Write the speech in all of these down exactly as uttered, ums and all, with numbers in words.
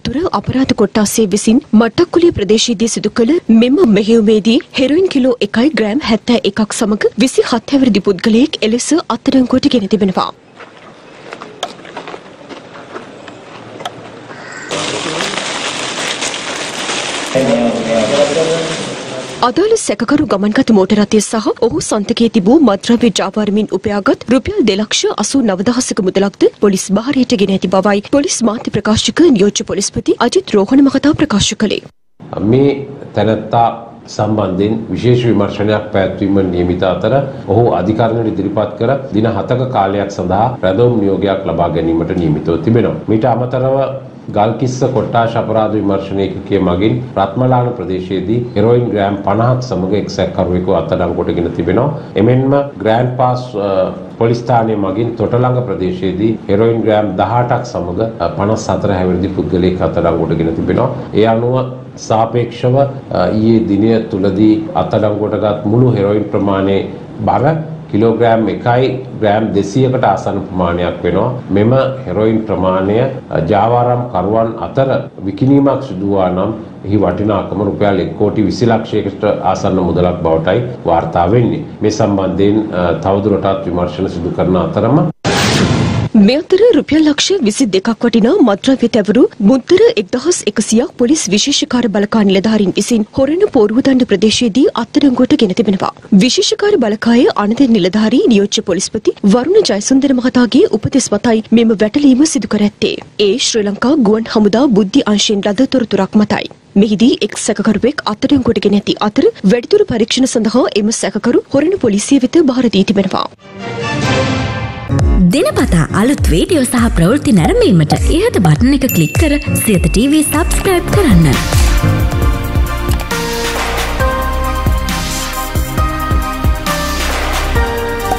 අනතුර අපරාධ කොට්ටාසය විසින් මට්ටක්කුලිය ප්‍රදේශයේදී සිදු කළ මෙම මෙහෙයුමේදී හෙරොයින් කිලෝ එකයි ග්‍රෑම් හැත්තෑ එකක් සමග විසිහත් හැවිරිදි පුද්ගලයෙක් එලෙස අත්අඩංගුවට ගෙන තිබෙනවා. අදාළ සැකකරු ගමන්ගත මෝටර රථය සහ ඔහු සන්තකයේ තිබූ මත්ද්‍රව්‍ය ජාවාරමින් උපයාගත් රුපියල් දෙලක්ෂ අසූ නව දහසක මුදලක්ද පොලිස් භාරයට ගෙන ඇති බවයි පොලිස් මාධ්‍ය ප්‍රකාශක නියෝජ්‍ය පොලිස්පති අජිත් රෝහණ මහතා ප්‍රකාශ කළේ. මේ තැනැත්තා සම්බන්ධයෙන් විශේෂ විමර්ශනයක් පැවැත්වීම නියමිත අතර ඔහු අධිකරණයට ඉදිරිපත් කර දින හතක කාලයක් සඳහා රැඳවුම් නියෝගයක් ලබා ගැනීමට නියමිතව තිබෙනවා. මීට අමතරව ගල්කිස්ස කොට්ටාශ අපරාධ විමර්ශන ඒකකයේ මගින් රත්මලාන ප්‍රදේශයේදී හෙරොයින් ග්‍රෑම් පනහක් සමග එක් සැකකරුවෙකු අත්අඩංගුවට ගෙන තිබෙනවා. එමෙන්ම ග්‍රෑන්ඩ් පාස් පොලිස් ස්ථානයේ මගින් තොටලඟ ප්‍රදේශයේදී හෙරොයින් ග්‍රෑම් දහඅටක් සමග පනස් හතර හැවිරිදි පුද්ගලයෙක් අත්අඩංගුවට ගෙන තිබෙනවා. ඒ අනුව සාපේක්ෂව ඊයේ දිනය තුලදී අත්අඩංගුවටගත් මුළු හෙරොයින් ප්‍රමාණයේ බර කිලෝග්‍රෑම් එකයි ග්‍රෑම් දෙසීයකට ආසන්න ප්‍රමාණයක් වෙනවා. මෙම හෙරොයින් ප්‍රමාණය ජාවාරම් කරුවන් අතර විකිණීමක් සිදු වූ නම් එහි වටිනාකම රුපියල් එක් කෝටි විසි ලක්ෂයකට ආසන්න මුදලක් බවටයි වාර්තා වෙන්නේ. මේ සම්බන්ධයෙන් තවදුරටත් විමර්ශන සිදු කරන අතරම මේ අතර රුපියල් ලක්ෂ විසි දෙකක් වටිනා මත්ද්‍රව්‍ය තැවරු මුද්දර එක්දහස් එකසියක් පොලිස් විශේෂකාර බලකා නිලධාරීන් විසින් හොරණ පෝරුවදණ්ඩ ප්‍රදේශයේදී අත්අඩංගුවට ගෙන තිබෙනවා. විශේෂකාර බලකායේ අනදෙන් නිලධාරී නියෝජ්‍ය පොලිස්පති වරුණ ජයසුන්දර මහතාගේ උපදෙස් මතයි මෙම වැටලීම සිදු කර ඇත්තේ. ඒ ශ්‍රී ලංකා ගුවන් හමුදා බුද්ධි අංශයෙන් ලද තොරතුරක් මතයි. මෙහිදී එක් සැකකරුවෙක් අත්අඩංගුවට ගෙන ඇති අතර වැඩිදුර පරීක්ෂණ සඳහා එම සැකකරු හොරණ පොලිසිය වෙත බාර දී තිබෙනවා. දිනපතා අලුත් වීඩියෝ සහ ප්‍රවෘත්ති නැරඹීමට ඉහත බටන් එක ක්ලික් කර සියත ටීවී සබ්ස්ක්‍රයිබ් කරන්න.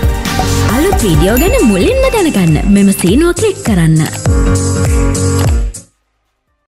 අලුත් වීඩියෝ ගැන මුලින්ම දැනගන්න මෙම සීනුව ක්ලික් කරන්න.